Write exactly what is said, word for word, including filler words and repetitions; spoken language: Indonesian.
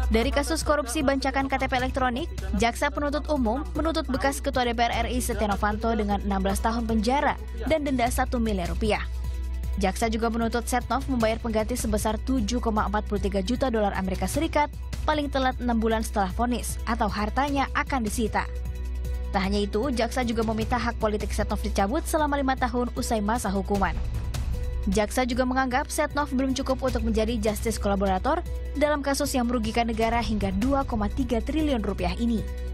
Dari kasus korupsi bancakan K T P elektronik, Jaksa Penuntut Umum menuntut bekas Ketua D P R R I Setia Novanto dengan enam belas tahun penjara dan denda satu miliar rupiah. Jaksa juga menuntut Setnov membayar pengganti sebesar tujuh koma empat puluh tiga juta dolar Amerika Serikat paling telat enam bulan setelah vonis atau hartanya akan disita. Tak hanya itu, Jaksa juga meminta hak politik Setnov dicabut selama lima tahun usai masa hukuman. Jaksa juga menganggap Setnov belum cukup untuk menjadi justice kolaborator dalam kasus yang merugikan negara hingga dua koma tiga triliun rupiah ini.